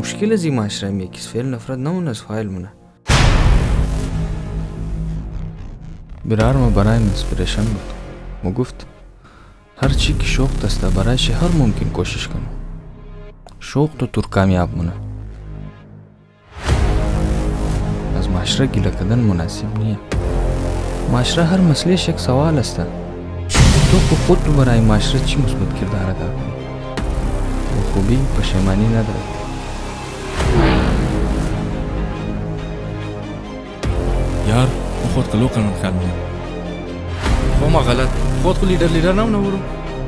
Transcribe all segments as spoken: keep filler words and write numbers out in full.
مشکل از این معاشره هم یکیست. فعل نفرت نمونه از فاعل مونه. برار ما برای انسپیریشن بود. ما گفت هر چی که شوق دسته برایش هر ممکن کوشش کنم. شوق تو تور کامیاب مونه. از معاشره گیله کردن مناسب نیه. معاشره هر مسئلهش یک سوال است. تو که خود تو برای معاشره چی مثبت کردار ادا کنی؟ و خوبی پشیمانی نداره. یار خود قلو قانون خیال می‌کنم. خب ما غلط. خود کو لیدر لیدر نمونه برو.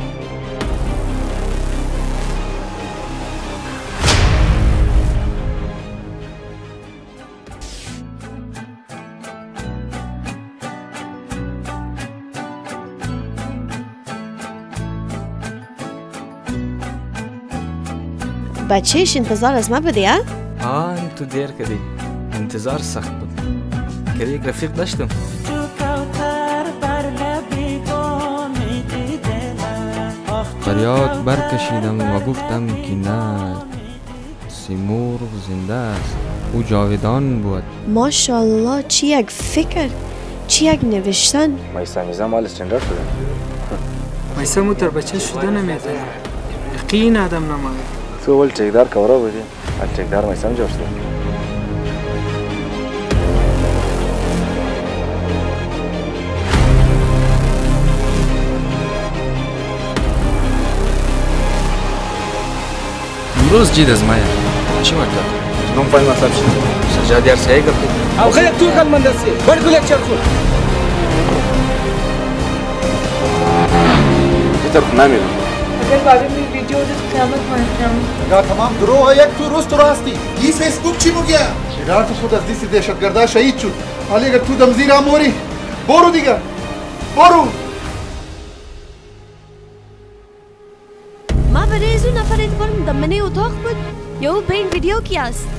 بچهش انتظار از ما بده ها؟ آه تو دیر کردی. انتظار سخت بود. که یک رفیق داشتم. فریاد برکشیدم و گفتم که نه، سیمور زنده است. او جاودان بود. ماشاءالله چی یک فکر، چی یک نوشتن. مایسا میزم مال استندار شده. مایسا مو تر بچه شده نمیده. یقین آدم نماده. تو اول چکدار کورا بودی. ال چکدار مایسا جوش شده. امروز جید از مایا. چی وقت؟ نم فایم مصاب شده. سجاد یار سعی کرد. او خیلی تو کل مندرسی. بر کل یک چرخون. بیشتر نمیرم. اگر بعدی می ویدیو دیدی قیامت میکنم. اگر تمام دروغ یک تو روز تو راستی. این فیسبوک چی میگه؟ شرارت خود از دیسی دهشتگردا شهید شد. حالی اگر تو دم زیر اموری برو دیگه. برو. ما برای از اون نفر اعتبار میدم. منه اتاق بود یا او به این ویدیو کی است؟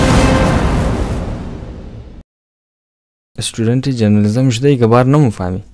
استودنت جرنالیزم شده ای که بار نمو فهمی.